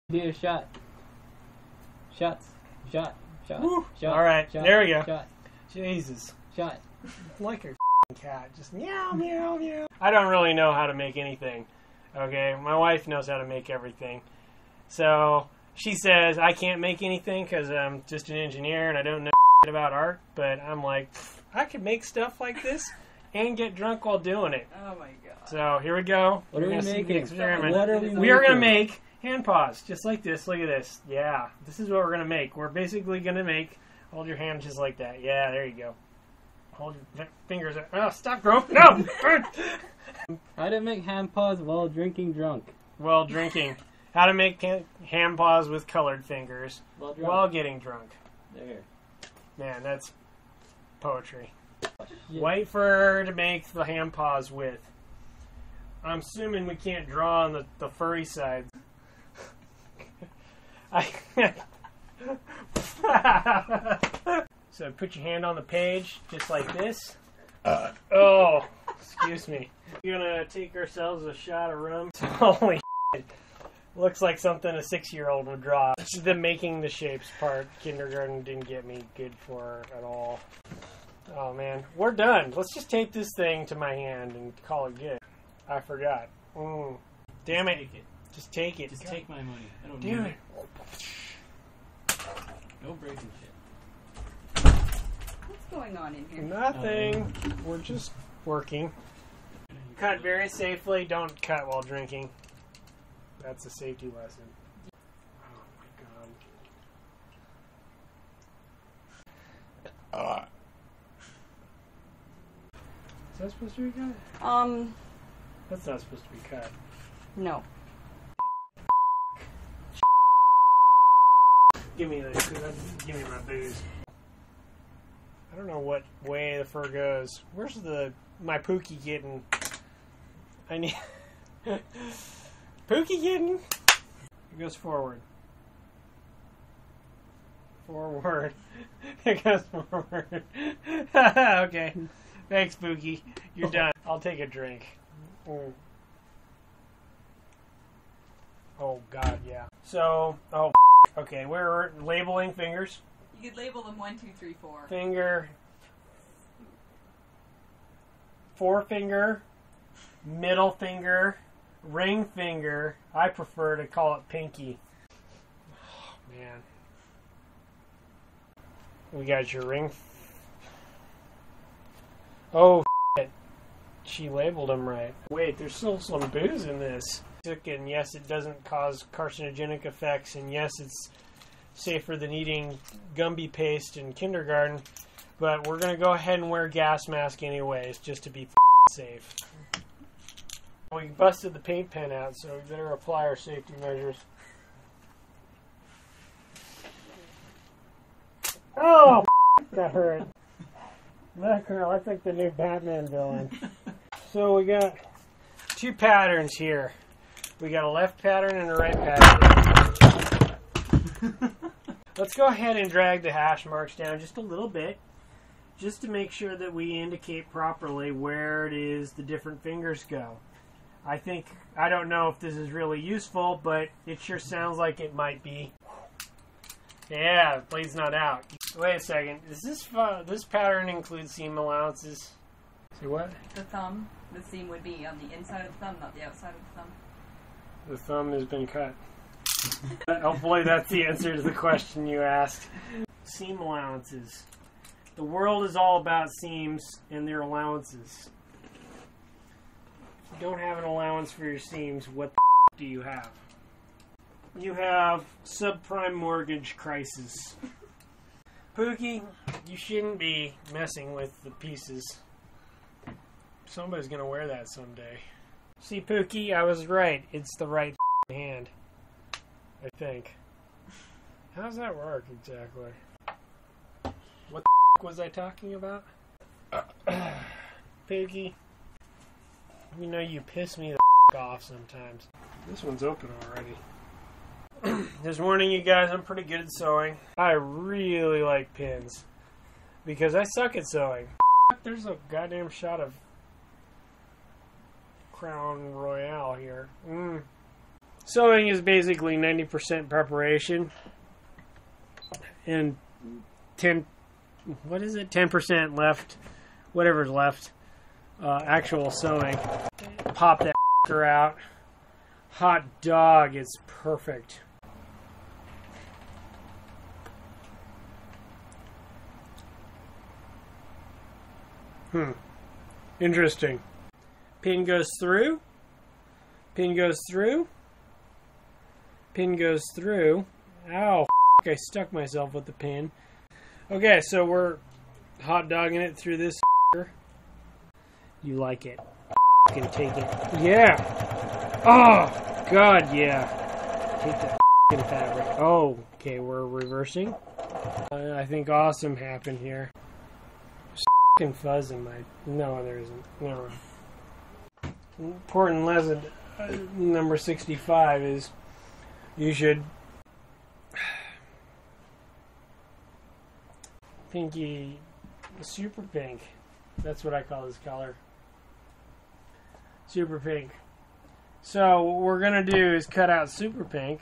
Do a shot. Shots. Shot. Shot. Woo. Shot. All right, Shot. there we go. Shot. Jesus. Shot. Like a cat. Just meow, meow, meow. I don't really know how to make anything. Okay? My wife knows how to make everything. So she says I can't make anything because I'm just an engineer and I don't know about art. But I'm like, I could make stuff like this and get drunk while doing it. Oh my god. So here we go. What are we making? Experiment. What are We are going to make hand paws, just like this. Look at this. Yeah, this is what we're going to make. We're basically going to make, hold your hand just like that. Yeah, there you go. Hold your fingers up. Oh, stop, bro. No! How to make hand paws while drinking drunk. While drinking. How to make hand paws with colored fingers while getting drunk. There. Man, that's poetry. Yeah. White fur to make the hand paws with. I'm assuming we can't draw on the furry sides. So put your hand on the page, just like this. Oh, excuse me. We're gonna take ourselves a shot of rum. Holy shit. Looks like something a 6-year-old would draw. The making the shapes part, kindergarten didn't get me good for at all. Oh man, we're done. Let's just tape this thing to my hand and call it good. I forgot. Damn it. Take it. Just take it. Just take my money. I don't Do need it. No breaking shit. What's going on in here? Nothing. We're just working. Cut very safely. Don't cut while drinking. That's a safety lesson. Oh my god. Is that supposed to be cut? That's not supposed to be cut. No. Give me give me my booze. I don't know what way the fur goes. Where's my Pookie kitten? I need Pookie kitten. It goes forward. Forward. It goes forward. Okay. Thanks, Pookie. You're done. I'll take a drink. Oh God, yeah. So, okay, we're labeling fingers. You could label them 1, 2, 3, 4. Finger, forefinger, middle finger, ring finger. I prefer to call it pinky. Oh, man. We got your ring. Oh, shit. She labeled them right. Wait, there's still some booze in this. And yes, it doesn't cause carcinogenic effects, and yes, it's safer than eating Gumby paste in kindergarten, but we're going to go ahead and wear a gas mask anyways, just to be safe. We busted the paint pen out, so we better apply our safety measures. Oh, that hurt. That girl, I think the new Batman villain. So we got 2 patterns here. We got a left pattern and a right pattern. Let's go ahead and drag the hash marks down just a little bit, just to make sure that we indicate properly where it is the different fingers go. I don't know if this is really useful, but it sure sounds like it might be. Yeah, the blade's not out. Wait a second. Does this pattern include seam allowances? See what? The thumb, the seam would be on the inside of the thumb, not the outside of the thumb. The thumb has been cut. Hopefully that's the answer to the question you asked. Seam allowances. The world is all about seams and their allowances. If you don't have an allowance for your seams, what the do you have? You have subprime mortgage crisis. Pookie, you shouldn't be messing with the pieces. Somebody's gonna wear that someday. See, Pookie, I was right. It's the right hand. I think. How does that work exactly? What the was I talking about? Pookie, you know you piss me the off sometimes. This one's open already. This morning, you guys, I'm pretty good at sewing. I really like pins because I suck at sewing. There's a goddamn shot of Crown Royale here. Sewing is basically 90% preparation and 10% left, whatever's left, actual sewing. Pop that out. Hot dog, it's perfect. Interesting. Pin goes through. Pin goes through. Pin goes through. Ow, I stuck myself with the pin. Okay, so we're hot dogging it through this. You like it. Can take it. Yeah. Oh, God, yeah. Take that fabric. Oh, okay, we're reversing. I think awesome happened here. There's fuzz in my... No, there isn't. Never mind. Important lesson number 65 is you should... Pinky... Super pink. That's what I call this color. Super pink. So what we're gonna do is cut out super pink.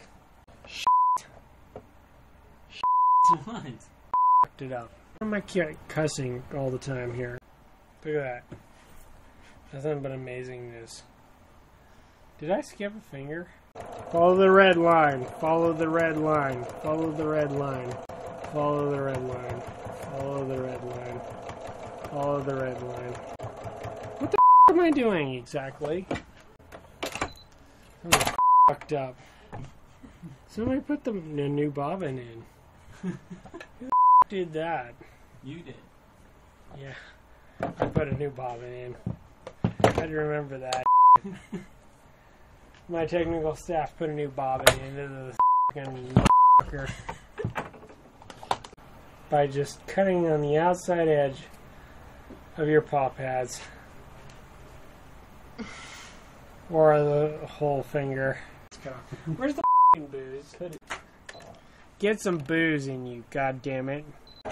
What? Fucked it up. Why am I cussing all the time here? Look at that. Nothing but amazingness. Did I skip a finger? Follow the red line. Follow the red line. Follow the red line. Follow the red line. Follow the red line. Follow the red line. What the am I doing exactly? I'm fucked up. Somebody put the new bobbin in. Who did that? You did. Yeah. I put a new bobbin in. I had to remember that. My technical staff put a new bobbin into the fucking fucker by just cutting on the outside edge of your paw pads. Or the whole finger. Where's the f***ing booze? Get some booze in you, goddammit.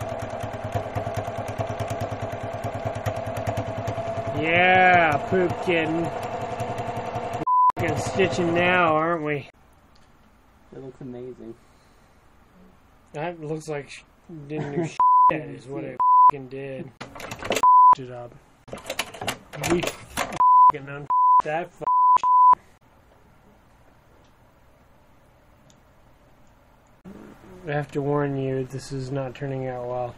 Yeah, poop kitten. We're f***ing stitching now, aren't we? It looks amazing. That looks like didn't do shit is what it f***ing did. It up. We f***ing un that f***. I have to warn you, this is not turning out well.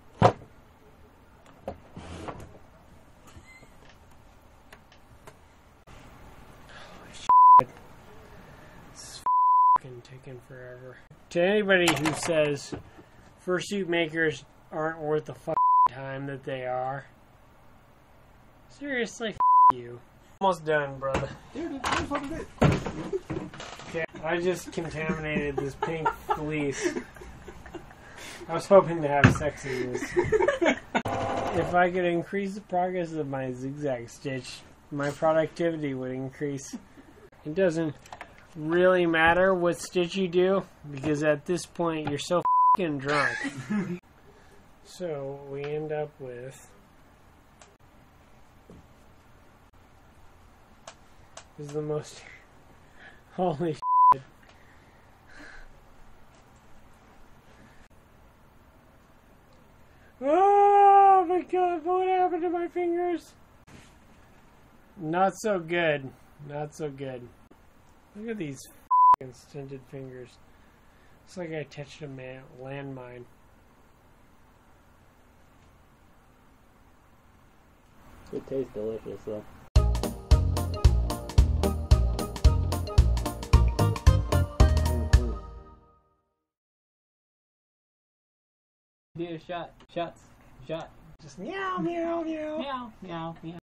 Holy shit. This is f***ing taking forever. To anybody who says fursuit makers aren't worth the f***ing time that they are, seriously, f*** you. Almost done, brother. Dude, it's fucking good. Okay, I just contaminated this pink fleece. I was hoping to have sex in this. If I could increase the progress of my zigzag stitch, my productivity would increase. It doesn't really matter what stitch you do, because at this point you're so f***ing drunk. So we end up with... This is the most... Holy shit. Oh my god, what happened to my fingers? Not so good. Not so good. Look at these f***ing stunted fingers. Looks like I touched a landmine. It tastes delicious though. Do a shot. Shots. Shot. Just meow, meow, meow. Meow, meow, meow.